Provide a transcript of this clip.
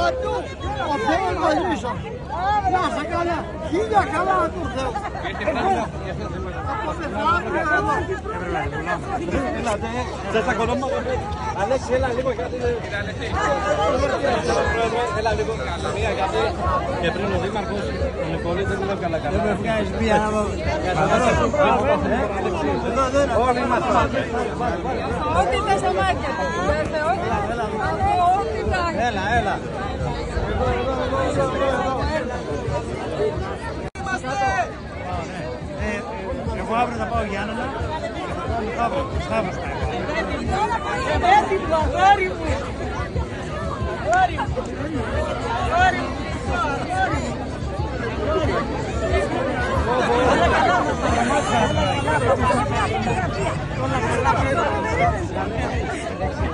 παντού. Αυτό είναι κολλήσω. Να σε καλά. Χίλια καλά να του Θεού. Από μεθαύριο εδώ. Έλατε. Δεν θα κονόμα. Αλέξη, έλα λίγο γιατί... Έλα λίγο μία γιατί και πριν ο Δήμαρχος ο Νικολής δεν είναι καλά. Δεν με βγάζεις μία να μου... Όλοι είμαστε. Ό,τι θες ο Μάκια. Έλα, έλα. Εγώ αύριο θα πάω Γιάννενα. Αύριο θα έτοιμο, αγόρι μου. Αγόρι μου. Αγόρι μου. Αγόρι μου.